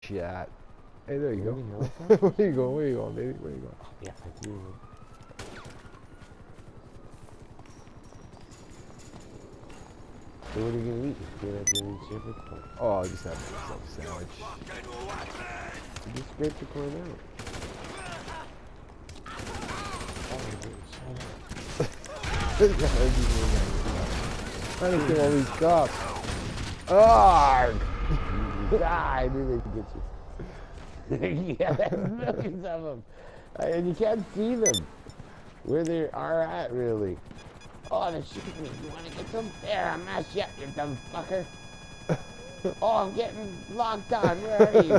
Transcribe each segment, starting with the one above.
shot. Hey, there you go. Where Where you going? Where you going, baby? Where you going? Yes, I do. So what are you gonna eat? You gonna have to eat shit. Oh, I just had myself a sandwich. You just scrape the corn out. Trying to kill all these cops. Arrgh! I knew they could get you. Yeah, there's millions of them. And you can't see them. Where they are at, really. Oh, they're shooting me. You want to get some? There, I'm not shot, you dumb fucker. Oh, I'm getting locked on. Where are you?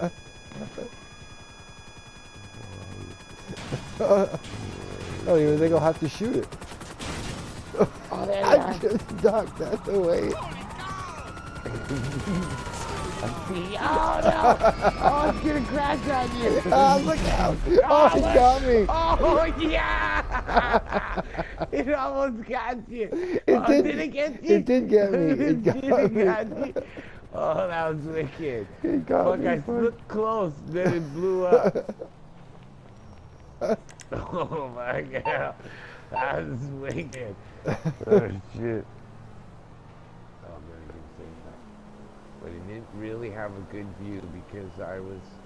I don't even think I'll have to shoot it. Oh, there you I are. just ducked that away. Oh, no. Oh, it's going to crash on you. Oh, look out. Oh, he got me. Oh, yeah. It almost got you. Did it get you? It did get me. It got me. You? Oh, that was wicked. It got Fuck, me. I slipped close, then it blew up. Oh my god. That was wicked. Oh shit. Oh man, I didn't say that. But it didn't really have a good view because I was